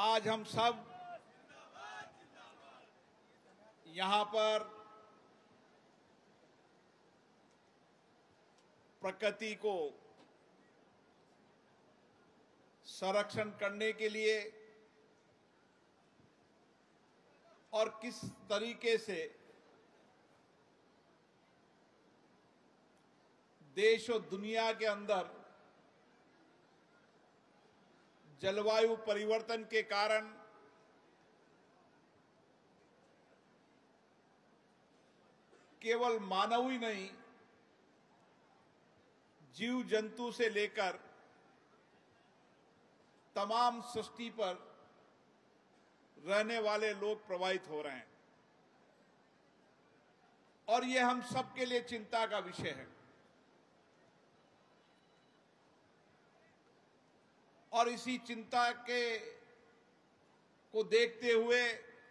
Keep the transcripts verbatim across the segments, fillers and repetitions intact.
आज हम सब यहां पर प्रकृति को संरक्षण करने के लिए और किस तरीके से देश और दुनिया के अंदर जलवायु परिवर्तन के कारण केवल मानव ही नहीं, जीव जंतु से लेकर तमाम सृष्टि पर रहने वाले लोग प्रभावित हो रहे हैं और ये हम सबके लिए चिंता का विषय है। और इसी चिंता के को देखते हुए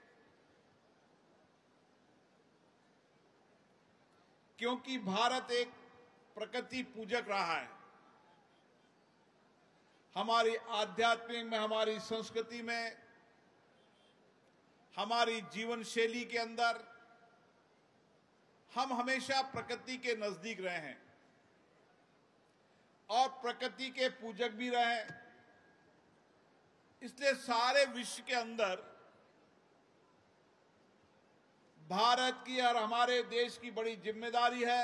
क्योंकि भारत एक प्रकृति पूजक रहा है, हमारी आध्यात्मिक में, हमारी संस्कृति में, हमारी जीवन शैली के अंदर हम हमेशा प्रकृति के नजदीक रहे हैं और प्रकृति के पूजक भी रहे हैं। इसलिए सारे विश्व के अंदर भारत की और हमारे देश की बड़ी जिम्मेदारी है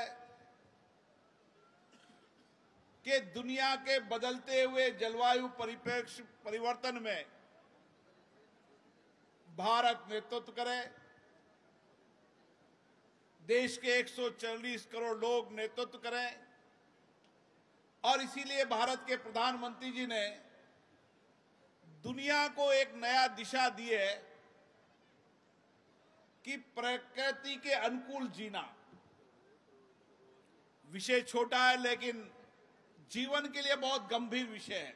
कि दुनिया के बदलते हुए जलवायु परिप्रेक्ष्य परिवर्तन में भारत नेतृत्व करे। देश के एक सौ चालीस करोड़ लोग नेतृत्व करें और इसीलिए भारत के प्रधानमंत्री जी ने दुनिया को एक नया दिशा दी है कि प्रकृति के अनुकूल जीना। विषय छोटा है लेकिन जीवन के लिए बहुत गंभीर विषय है।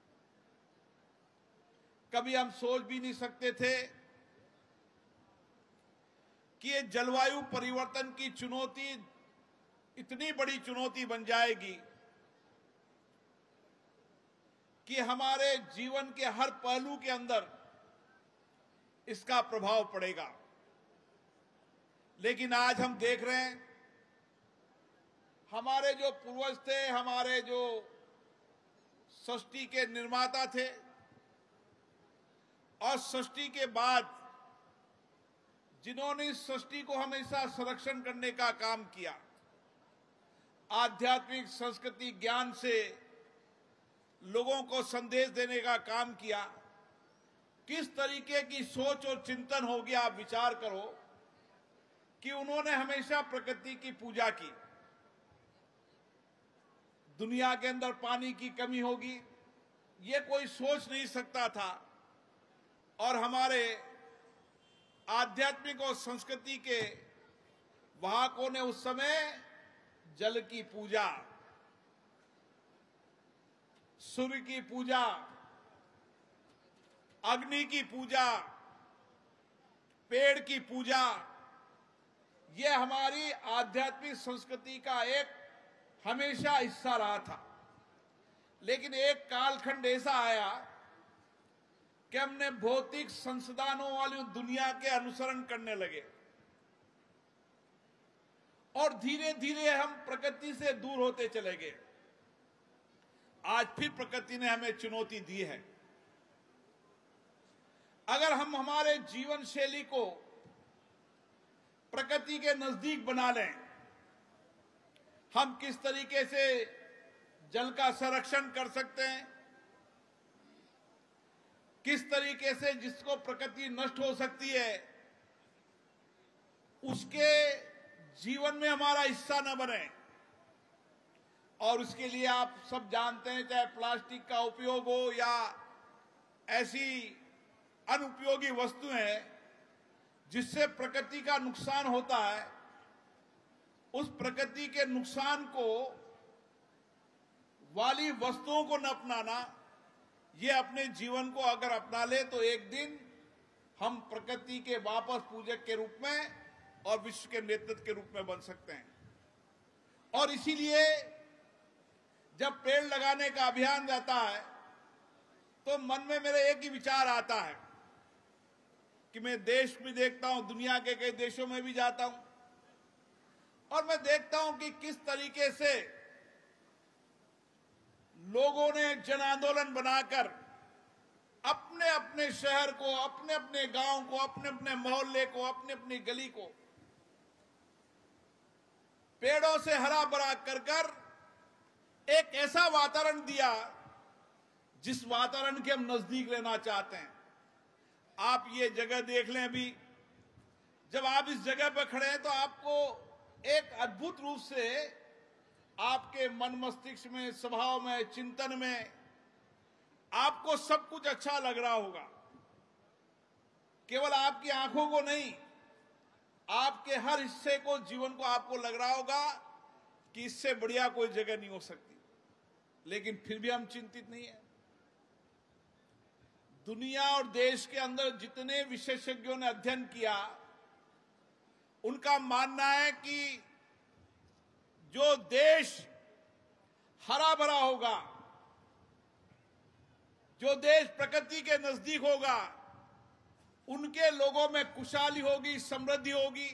कभी हम सोच भी नहीं सकते थे कि ये जलवायु परिवर्तन की चुनौती इतनी बड़ी चुनौती बन जाएगी कि हमारे जीवन के हर पहलू के अंदर इसका प्रभाव पड़ेगा। लेकिन आज हम देख रहे हैं हमारे जो पूर्वज थे, हमारे जो सृष्टि के निर्माता थे और सृष्टि के बाद जिन्होंने इस सृष्टि को हमेशा संरक्षण करने का काम किया, आध्यात्मिक संस्कृति ज्ञान से लोगों को संदेश देने का काम किया, किस तरीके की सोच और चिंतन होगी। आप विचार करो कि उन्होंने हमेशा प्रकृति की पूजा की। दुनिया के अंदर पानी की कमी होगी ये कोई सोच नहीं सकता था और हमारे आध्यात्मिक और संस्कृति के वाहकों ने उस समय जल की पूजा, सूर्य की पूजा, अग्नि की पूजा, पेड़ की पूजा, ये हमारी आध्यात्मिक संस्कृति का एक हमेशा हिस्सा रहा था। लेकिन एक कालखंड ऐसा आया कि हमने भौतिक संसाधनों वाली दुनिया के अनुसरण करने लगे और धीरे धीरे हम प्रकृति से दूर होते चले गए। आज फिर प्रकृति ने हमें चुनौती दी है। अगर हम हमारे जीवन शैली को प्रकृति के नजदीक बना लें, हम किस तरीके से जल का संरक्षण कर सकते हैं, किस तरीके से जिसको प्रकृति नष्ट हो सकती है उसके जीवन में हमारा हिस्सा न बने। और उसके लिए आप सब जानते हैं, चाहे प्लास्टिक का उपयोग हो या ऐसी अनुपयोगी वस्तुएं जिससे प्रकृति का नुकसान होता है, उस प्रकृति के नुकसान को वाली वस्तुओं को न अपनाना, ये अपने जीवन को अगर अपना ले तो एक दिन हम प्रकृति के वापस पूजक के रूप में और विश्व के नेतृत्व के रूप में बन सकते हैं। और इसीलिए जब पेड़ लगाने का अभियान जाता है तो मन में मेरे एक ही विचार आता है कि मैं देश में देखता हूं, दुनिया के कई देशों में भी जाता हूं और मैं देखता हूं कि किस तरीके से लोगों ने जन आंदोलन बनाकर अपने अपने शहर को, अपने अपने गांव को, अपने अपने मोहल्ले को, अपने अपनी गली को पेड़ों से हरा भरा कर कर एक ऐसा वातावरण दिया जिस वातावरण के हम नजदीक लेना चाहते हैं। आप ये जगह देख लें, अभी जब आप इस जगह पर खड़े हैं तो आपको एक अद्भुत रूप से आपके मन मस्तिष्क में, स्वभाव में, चिंतन में आपको सब कुछ अच्छा लग रहा होगा। केवल आपकी आंखों को नहीं, आपके हर हिस्से को, जीवन को आपको लग रहा होगा कि इससे बढ़िया कोई जगह नहीं हो सकती। लेकिन फिर भी हम चिंतित नहीं है। दुनिया और देश के अंदर जितने विशेषज्ञों ने अध्ययन किया, उनका मानना है कि जो देश हरा भरा होगा, जो देश प्रकृति के नजदीक होगा, उनके लोगों में खुशहाली होगी, समृद्धि होगी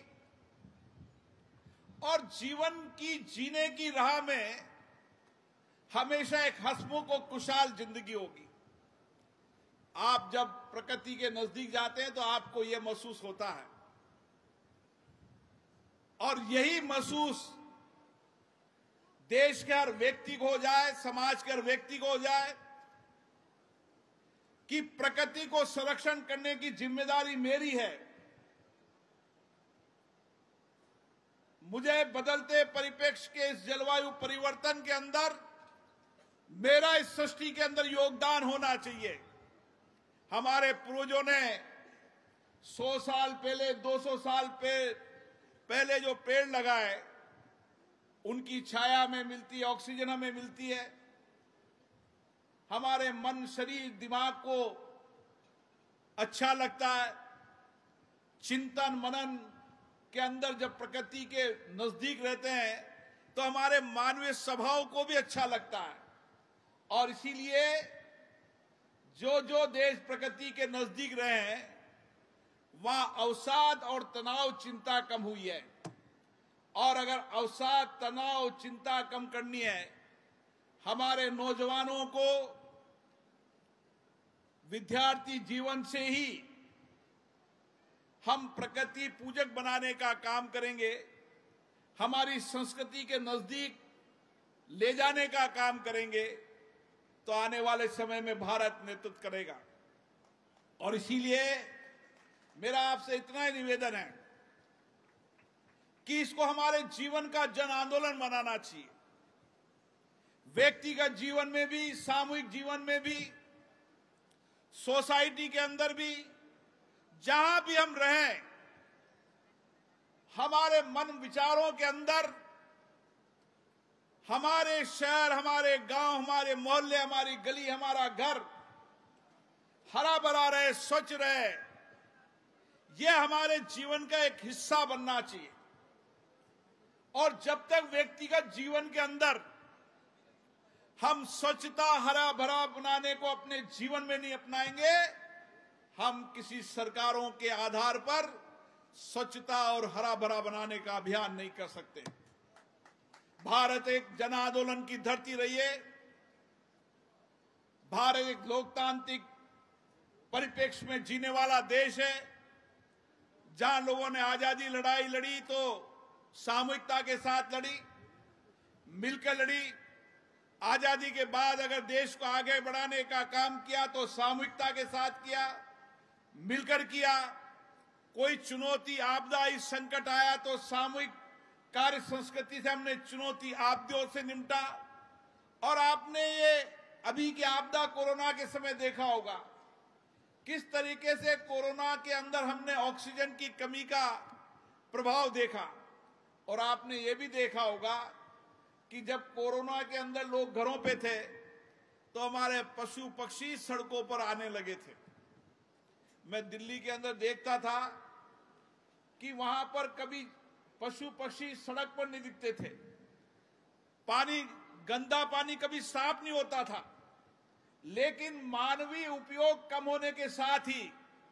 और जीवन की जीने की राह में हमेशा एक हंसमुख और खुशहाल जिंदगी होगी। आप जब प्रकृति के नजदीक जाते हैं तो आपको यह महसूस होता है और यही महसूस देश के हर व्यक्ति को हो जाए, समाज के हर व्यक्ति को हो जाए कि प्रकृति को संरक्षण करने की जिम्मेदारी मेरी है। मुझे बदलते परिप्रेक्ष्य के इस जलवायु परिवर्तन के अंदर मेरा इस सृष्टि के अंदर योगदान होना चाहिए। हमारे पूर्वजों ने सौ साल पहले, दो सौ साल पहले जो पेड़ लगाए, उनकी छाया हमें मिलती है, ऑक्सीजन हमें मिलती है। हमारे मन, शरीर, दिमाग को अच्छा लगता है। चिंतन मनन के अंदर जब प्रकृति के नजदीक रहते हैं तो हमारे मानवीय स्वभाव को भी अच्छा लगता है और इसीलिए जो जो देश प्रकृति के नजदीक रहे हैं वहां अवसाद और तनाव, चिंता कम हुई है। और अगर अवसाद, तनाव, चिंता कम करनी है, हमारे नौजवानों को विद्यार्थी जीवन से ही हम प्रकृति पूजक बनाने का काम करेंगे, हमारी संस्कृति के नजदीक ले जाने का काम करेंगे, तो आने वाले समय में भारत नेतृत्व करेगा। और इसीलिए मेरा आपसे इतना ही निवेदन है कि इसको हमारे जीवन का जन आंदोलन बनाना चाहिए। व्यक्तिगत जीवन में भी, सामूहिक जीवन में भी, सोसाइटी के अंदर भी, जहां भी हम रहें, हमारे मन विचारों के अंदर हमारे शहर, हमारे गांव, हमारे मोहल्ले, हमारी गली, हमारा घर हरा भरा रहे, स्वच्छ रहे, यह हमारे जीवन का एक हिस्सा बनना चाहिए। और जब तक व्यक्तिगत जीवन के अंदर हम स्वच्छता, हरा भरा बनाने को अपने जीवन में नहीं अपनाएंगे, हम किसी सरकारों के आधार पर स्वच्छता और हरा भरा बनाने का अभियान नहीं कर सकते। भारत एक जन आंदोलन की धरती रही है। भारत एक लोकतांत्रिक परिप्रेक्ष्य में जीने वाला देश है, जहां लोगों ने आजादी लड़ाई लड़ी तो सामूहिकता के साथ लड़ी, मिलकर लड़ी। आजादी के बाद अगर देश को आगे बढ़ाने का काम किया तो सामूहिकता के साथ किया, मिलकर किया। कोई चुनौती, आपदा, इस संकट आया तो सामूहिक कार्य संस्कृति से हमने चुनौती, आपदाओं से निपटा। और आपने ये अभी की आपदा कोरोना के समय देखा होगा किस तरीके से कोरोना के अंदर हमने ऑक्सीजन की कमी का प्रभाव देखा। और आपने ये भी देखा होगा कि जब कोरोना के अंदर लोग घरों पे थे तो हमारे पशु पक्षी सड़कों पर आने लगे थे। मैं दिल्ली के अंदर देखता था कि वहां पर कभी पशु पक्षी सड़क पर नहीं दिखते थे, पानी, गंदा पानी कभी साफ नहीं होता था, लेकिन मानवीय उपयोग कम होने के साथ ही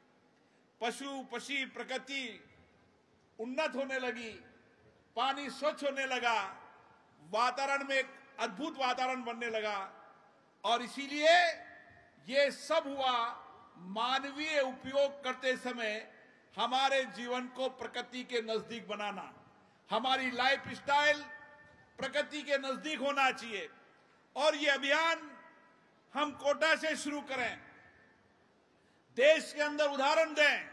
पशु पक्षी प्रकृति उन्नत होने लगी, पानी स्वच्छ होने लगा, वातावरण में एक अद्भुत वातावरण बनने लगा। और इसीलिए ये सब हुआ मानवीय उपयोग करते समय हमारे जीवन को प्रकृति के नजदीक बनाना। हमारी लाइफ स्टाइल प्रकृति के नजदीक होना चाहिए। और ये अभियान हम कोटा से शुरू करें, देश के अंदर उदाहरण दें।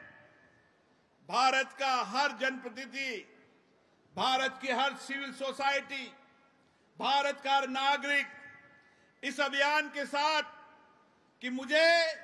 भारत का हर जनप्रतिनिधि, भारत की हर सिविल सोसाइटी, भारत का हर नागरिक इस अभियान के साथ कि मुझे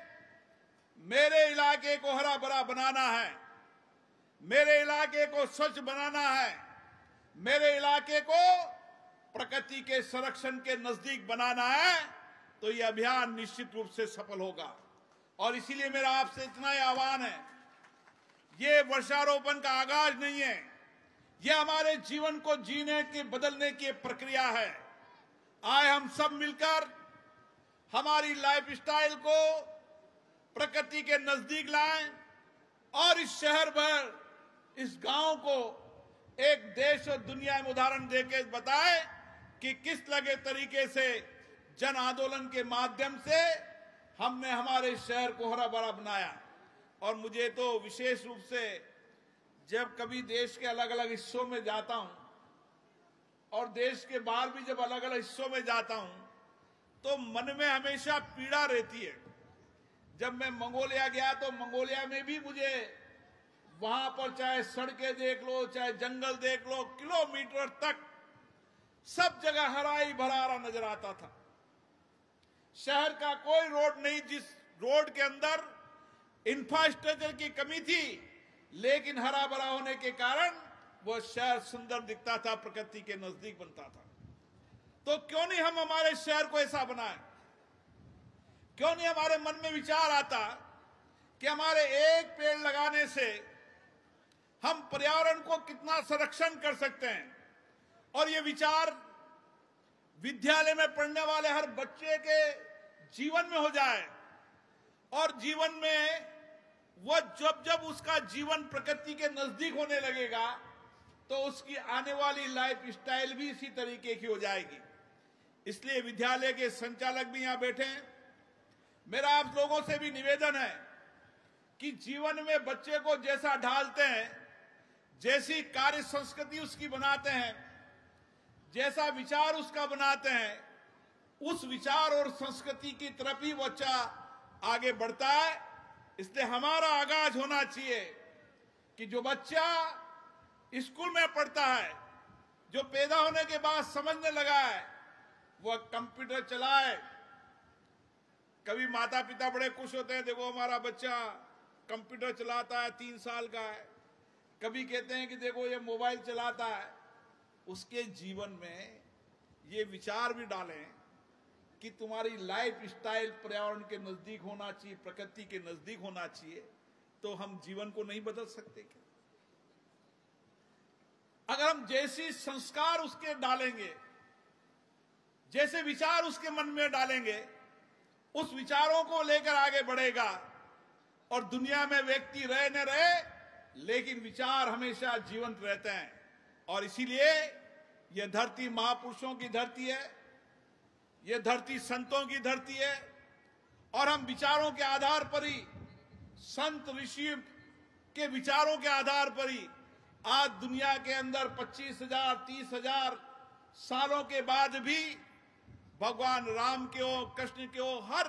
मेरे इलाके को हरा भरा बनाना है, मेरे इलाके को स्वच्छ बनाना है, मेरे इलाके को प्रकृति के संरक्षण के नजदीक बनाना है, तो यह अभियान निश्चित रूप से सफल होगा। और इसीलिए मेरा आपसे इतना ही आह्वान है, ये वृक्षारोपण का आगाज नहीं है, यह हमारे जीवन को जीने के बदलने की प्रक्रिया है। आए हम सब मिलकर हमारी लाइफ स्टाइल को प्रकृति के नजदीक लाएं और इस शहर भर, इस गांव को एक देश और दुनिया में उदाहरण देके बताएं कि किस लगे तरीके से जन आंदोलन के माध्यम से हमने हमारे शहर को हरा भरा बनाया। और मुझे तो विशेष रूप से जब कभी देश के अलग अलग हिस्सों में जाता हूं और देश के बाहर भी जब अलग अलग हिस्सों में जाता हूं तो मन में हमेशा पीड़ा रहती है। जब मैं मंगोलिया गया तो मंगोलिया में भी मुझे वहां पर चाहे सड़कें देख लो, चाहे जंगल देख लो, किलोमीटर तक सब जगह हराई भरा नजर आता था। शहर का कोई रोड नहीं जिस रोड के अंदर इंफ्रास्ट्रक्चर की कमी थी, लेकिन हरा भरा होने के कारण वह शहर सुंदर दिखता था, प्रकृति के नजदीक बनता था। तो क्यों नहीं हम हमारे शहर को ऐसा बनाएं? क्यों नहीं हमारे मन में विचार आता कि हमारे एक पेड़ लगाने से हम पर्यावरण को कितना संरक्षण कर सकते हैं? और ये विचार विद्यालय में पढ़ने वाले हर बच्चे के जीवन में हो जाए, और जीवन में वह जब जब उसका जीवन प्रकृति के नजदीक होने लगेगा तो उसकी आने वाली लाइफ स्टाइल भी इसी तरीके की हो जाएगी। इसलिए विद्यालय के संचालक भी यहां बैठे हैं। मेरा आप लोगों से भी निवेदन है कि जीवन में बच्चे को जैसा ढालते हैं, जैसी कार्य संस्कृति उसकी बनाते हैं, जैसा विचार उसका बनाते हैं, उस विचार और संस्कृति की तरफ ही बच्चा आगे बढ़ता है। इसलिए हमारा आगाज होना चाहिए कि जो बच्चा स्कूल में पढ़ता है, जो पैदा होने के बाद समझने लगा है, वह कंप्यूटर चलाए। कभी माता पिता बड़े खुश होते हैं, देखो हमारा बच्चा कंप्यूटर चलाता है, तीन साल का है। कभी कहते हैं कि देखो ये मोबाइल चलाता है। उसके जीवन में ये विचार भी डालें कि तुम्हारी लाइफ स्टाइल पर्यावरण के नजदीक होना चाहिए, प्रकृति के नजदीक होना चाहिए, तो हम जीवन को नहीं बदल सकते क्या? अगर हम जैसी संस्कार उसके डालेंगे, जैसे विचार उसके मन में डालेंगे, उस विचारों को लेकर आगे बढ़ेगा। और दुनिया में व्यक्ति रहे न रहे, लेकिन विचार हमेशा जीवंत रहते हैं। और इसीलिए यह धरती महापुरुषों की धरती है, यह धरती संतों की धरती है। और हम विचारों के आधार पर ही, संत ऋषि के विचारों के आधार पर ही आज दुनिया के अंदर पच्चीस हजार तीस हजार सालों के बाद भी भगवान राम के हो, कृष्ण के हो, हर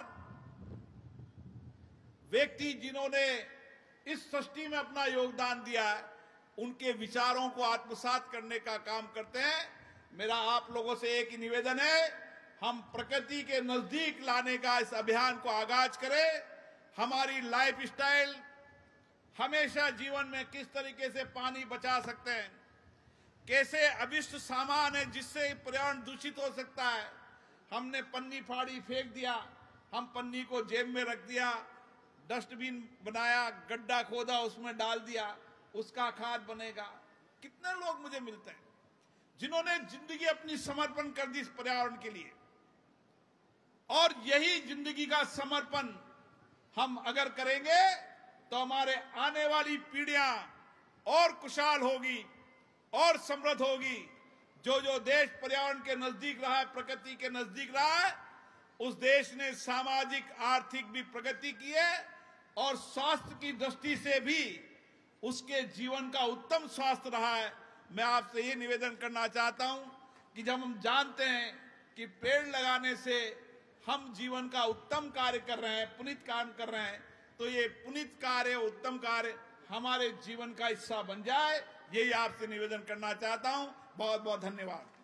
व्यक्ति जिन्होंने इस सृष्टि में अपना योगदान दिया है, उनके विचारों को आत्मसात करने का काम करते हैं। मेरा आप लोगों से एक ही निवेदन है, हम प्रकृति के नजदीक लाने का इस अभियान को आगाज करें। हमारी लाइफ स्टाइल, हमेशा जीवन में किस तरीके से पानी बचा सकते हैं, कैसे अभिष्ट सामान है जिससे पर्यावरण दूषित हो सकता है। हमने पन्नी फाड़ी फेंक दिया, हम पन्नी को जेब में रख दिया, डस्टबिन बनाया, गड्ढा खोदा, उसमें डाल दिया, उसका खाद बनेगा। कितने लोग मुझे मिलते हैं जिन्होंने जिंदगी अपनी समर्पण कर दी इस पर्यावरण के लिए। और यही जिंदगी का समर्पण हम अगर करेंगे तो हमारे आने वाली पीढ़ियां और खुशहाल होगी और समृद्ध होगी। जो जो देश पर्यावरण के नजदीक रहा है, प्रकृति के नजदीक रहा है, उस देश ने सामाजिक आर्थिक भी प्रगति की है और स्वास्थ्य की दृष्टि से भी उसके जीवन का उत्तम स्वास्थ्य रहा है। मैं आपसे ये निवेदन करना चाहता हूं कि जब हम जानते हैं कि पेड़ लगाने से हम जीवन का उत्तम कार्य कर रहे हैं, पुनीत काम कर रहे हैं, तो ये पुनीत कार्य, उत्तम कार्य हमारे जीवन का हिस्सा बन जाए, यही आपसे निवेदन करना चाहता हूं। बहुत बहुत धन्यवाद।